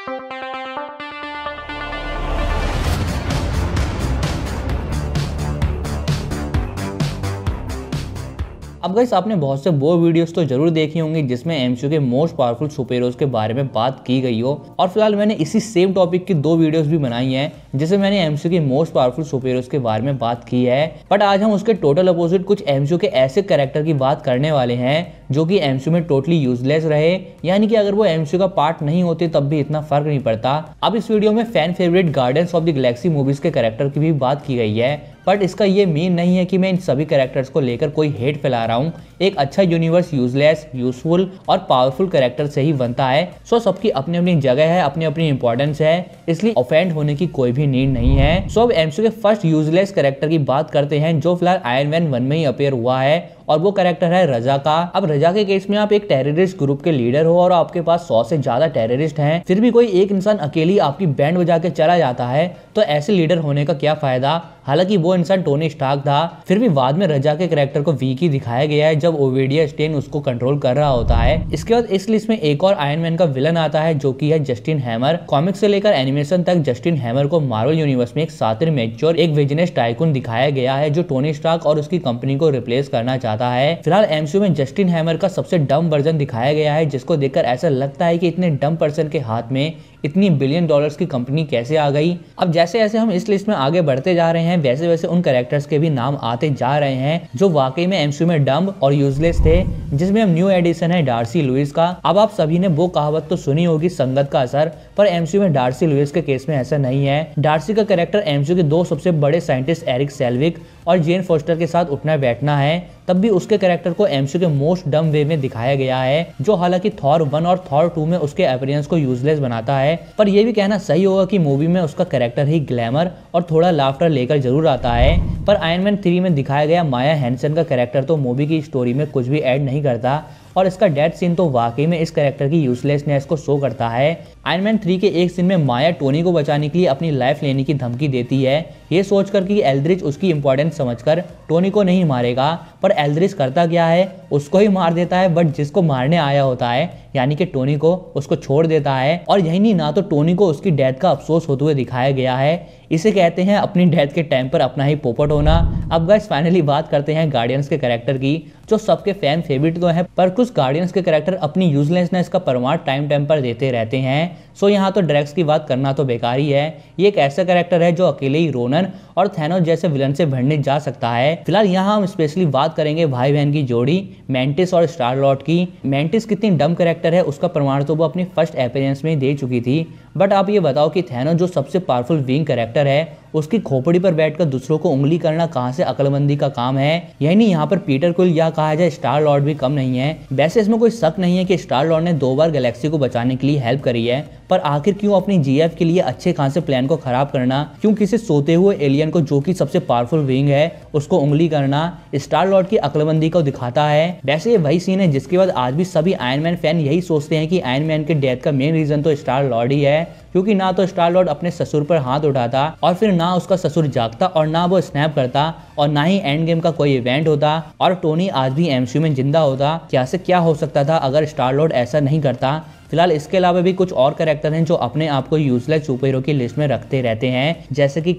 अब गाइस आपने बहुत से वो वीडियोस तो जरूर देखी होंगी जिसमें एमसीयू के मोस्ट पावरफुल सुपर हीरोज के बारे में बात की गई हो, और फिलहाल मैंने इसी सेम टॉपिक की 2 वीडियोस भी बनाई हैं जिसमें मैंने एमसीयू के मोस्ट पावरफुल सुपर हीरोज के बारे में बात की है। बट आज हम उसके टोटल अपोजिट कुछ एमसीयू के ऐसे कैरेक्टर की बात करने वाले हैं जो कि एमसीयू में टोटली यूजलेस रहे, यानी कि अगर वो एमसीयू का पार्ट नहीं होते तब भी इतना फर्क नहीं पड़ता। अब इस वीडियो में fan favourite Guardians of the Galaxy movies के कैरेक्टर की भी बात की गई है, बट इसका ये मीन नहीं है कि मैं इन सभी कैरेक्टर्स को लेकर कोई हेट फैला रहा हूँ। एक अच्छा यूनिवर्स यूजलेस, यूजफुल और पावरफुल कैरेक्टर से ही बनता है। सो सबकी अपनी अपनी जगह है, अपनी अपनी इंपॉर्टेंस है, इसलिए ऑफेंड होने की कोई भी नीड नहीं है। सो अब एमसीयू के फर्स्ट यूजलेस कैरेक्टर की बात करते हैं जो फिलहाल आयरन मैन 1 में ही अपीयर हुआ है, और वो कैरेक्टर है रजा का। अब रजा के केस में आप एक टेररिस्ट ग्रुप के लीडर हो और आपके पास 100 से ज्यादा टेररिस्ट हैं, फिर भी कोई एक इंसान अकेली आपकी बैंड बजा के चला जाता है, तो ऐसे लीडर होने का क्या फायदा। हालांकि वो इंसान टोनी स्टार्क था, फिर भी बाद में रजा के कैरेक्टर को वीक ही दिखाया गया है जब ओविडिया स्टेन उसको कंट्रोल कर रहा होता है। इसके बाद इस लिस्ट में एक और आयरन मैन का विलन आता है जो कि है जस्टिन हैमर। कॉमिक से लेकर एनिमेशन तक जस्टिन हैमर को मार्वल यूनिवर्स में एक शातिर, मैच्योर, एक बिजनेस टाइकून दिखाया गया है जो टोनी स्टार्क और उसकी कंपनी को रिप्लेस करना चाहता है। फिलहाल एमसीयू में जस्टिन हैमर का सबसे डम वर्जन दिखाया गया है जिसको देखकर ऐसा लगता है कि इतने डम पर्सन के हाथ में इतनी बिलियन डॉलर्स की कंपनी कैसे आ गई। अब जैसे जैसे हम इस लिस्ट में आगे बढ़ते जा रहे हैं वैसे वैसे उन कैरेक्टर्स के भी नाम आते जा रहे हैं जो वाकई में एमसीयू में डम और यूजलेस थे, जिसमें अब न्यू एडिशन है डार्सी लुइस का। अब आप सभी ने वो कहावत तो सुनी होगी, संगत का असर, पर एमसीयू में डार्सी लुइस के केस में ऐसा नहीं है। डार्सी का कैरेक्टर एमसीयू के 2 सबसे बड़े साइंटिस्ट एरिक सेल्विक और जेन फोस्टर के साथ उठना बैठना है, तब भी उसके कैरेक्टर को एमसीयू के मोस्ट डम वे में दिखाया गया है, जो हालांकि थॉर 1 और थॉर 2 में उसके अपीयरेंस को यूजलेस बनाता है। पर यह भी कहना सही होगा कि मूवी में उसका कैरेक्टर ही ग्लैमर और थोड़ा लाफ्टर लेकर जरूर आता है। पर आयरन मैन 3 में दिखाया गया माया हैंसन का कैरेक्टर तो मूवी की स्टोरी में कुछ भी ऐड नहीं करता, और इसका डेथ सीन तो वाकई में इस कैरेक्टर की यूजलेसनेस को शो करता है। आयरन मैन 3 के एक सीन में माया टोनी को बचाने के लिए अपनी लाइफ लेने की धमकी देती है, ये सोचकर कि एल्ड्रिच उसकी इंपॉर्टेंस समझकर टोनी को नहीं मारेगा, पर एल्ड्रिच करता क्या है, उसको ही मार देता है, बट जिसको मारने आया होता है यानी कि टोनी को, उसको छोड़ देता है। और यही नहीं, ना तो टोनी को उसकी डेथ का अफसोस होते हुए दिखाया गया है। इसे कहते हैं अपनी डेथ के टाइम पर अपना ही पोपट होना। अब गाइस फाइनली बात करते हैं गार्डियंस के कैरेक्टर की, जो सबके फैन फेवरेट तो है, पर कुछ गार्डियंस के कैरेक्टर अपनी यूजलेसनेस का प्रमाण टाइम पर देते रहते हैं। सो यहाँ तो ड्रैक्स की बात करना तो बेकार ही है। ये एक ऐसा कैरेक्टर है जो अकेले ही रोनन और थैनोस जैसे विलन से भिड़ने जा सकता है। फिलहाल यहाँ हम स्पेशली बात करेंगे भाई बहन की जोड़ी मैंटिस और स्टार लॉर्ड की। मैंटिस कितनी डम कैरेक्टर है उसका प्रमाण तो वो अपनी फर्स्ट अपीयरेंस में दे चुकी थी, बट आप ये बताओ कि थैनोस जो सबसे पावरफुल विंग कैरेक्टर है, उसकी खोपड़ी पर बैठकर दूसरों को उंगली करना कहाँ से अक्लमंदी का काम है। यही नहीं, यहाँ पर पीटर क्विल या कहा जाए स्टार लॉर्ड भी कम नहीं है। वैसे इसमें कोई शक नहीं है कि स्टार लॉर्ड ने 2 बार गैलेक्सी को बचाने के लिए हेल्प करी है, पर आखिर क्यों अपनी जीएफ के लिए अच्छे खासे प्लान को खराब करना, क्यों किसी सोते हुए एलियन को जो कि सबसे पावरफुल विंग है उसको उंगली करना स्टार लॉर्ड की अक्लमंदी को दिखाता है। वैसे ये वही सीन है जिसके बाद आज भी सभी आयरन मैन फैन यही सोचते हैं कि आयरन मैन के डेथ का मेन रीजन तो स्टार लॉर्ड ही है, क्योंकि ना तो स्टार लॉर्ड अपने ससुर पर हाथ उठाता और फिर ना उसका ससुर जागता और ना वो स्नैप करता और ना ही एंड गेम का कोई इवेंट होता और टोनी आज भी एमसीयू में जिंदा होता। क्या से क्या हो सकता था अगर स्टार लॉर्ड ऐसा नहीं करता। फिलहाल इसके अलावा भी कुछ और कैरेक्टर हैं जो अपने आप को यूजलेस सुपर हीरो की लिस्ट में रखते रहते हैं, जैसे कि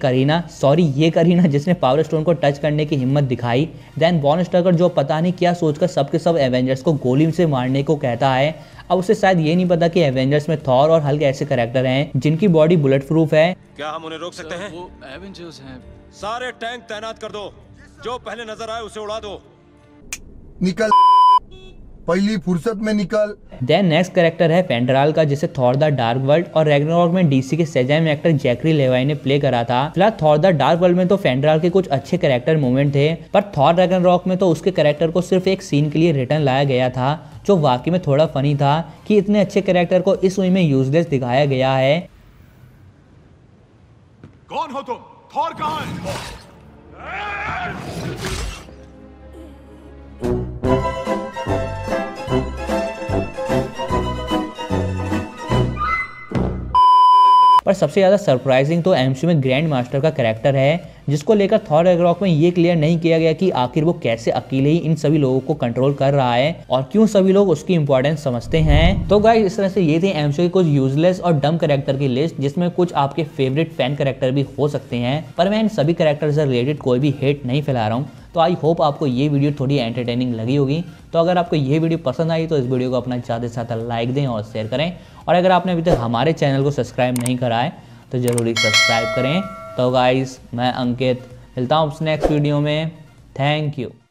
ये करीना जिसने पावर स्टोन को टच करने की हिम्मत दिखाई। देन बॉन स्ट्रकर जो पता नहीं क्या सोचकर सबके सब एवेंजर्स को गोली से मारने को कहता है। अब उसे शायद ये नहीं पता कि एवेंजर्स में थॉर और हल्क ऐसे कैरेक्टर हैं जिनकी बॉडी बुलेट प्रूफ है। क्या हम उन्हें रोक सकते हैं? वो एवेंजर्स हैं। सारे टैंक तैनात कर दो, जो पहले नजर आए उसे उड़ा दो। निकल, पहली फुर्सत में निकल। देन नेक्स्ट कैरेक्टर है फेंड्राल का, जिसे थॉर द डार्क वर्ल्ड और रैग्नारॉक में डीसी के सेजाम एक्टर जैकरी लेवाई ने प्ले करा था। फिलहाल थॉर द डार्क वर्ल्ड में तो फेंड्राल के कुछ अच्छे कैरेक्टर मूवमेंट थे, पर थॉर रैग्नारॉक में तो उसके कैरेक्टर को सिर्फ एक सीन के लिए रिटर्न लाया गया था, जो वाकई में थोड़ा फनी था कि इतने अच्छे कैरेक्टर को इस मूवी में यूजलेस दिखाया गया है। कौन हो तुम? थॉर कहाँ है? पर सबसे ज़्यादा सरप्राइजिंग तो एमसीयू में ग्रैंड मास्टर का कैरेक्टर है, जिसको लेकर थॉर रैग्नारोक में ये क्लियर नहीं किया गया कि आखिर वो कैसे अकेले ही इन सभी लोगों को कंट्रोल कर रहा है और क्यों सभी लोग उसकी इंपॉर्टेंस समझते हैं। तो गाइस इस तरह से ये थे एमसीयू के कुछ यूजलेस और डम कैरेक्टर की लिस्ट, जिसमें कुछ आपके फेवरेट फैन कैरेक्टर भी हो सकते हैं, पर मैं इन सभी कैरेक्टर से रिलेटेड कोई भी हेट नहीं फैला रहा हूँ। तो आई होप आपको ये वीडियो थोड़ी एंटरटेनिंग लगी होगी। तो अगर आपको ये वीडियो पसंद आई तो इस वीडियो को अपना ज़्यादा से ज़्यादा लाइक दें और शेयर करें, और अगर आपने अभी तक हमारे चैनल को सब्सक्राइब नहीं करा है तो ज़रूर सब्सक्राइब करें। तो गाइस मैं अंकित मिलता हूँ नेक्स्ट वीडियो में। Thank you.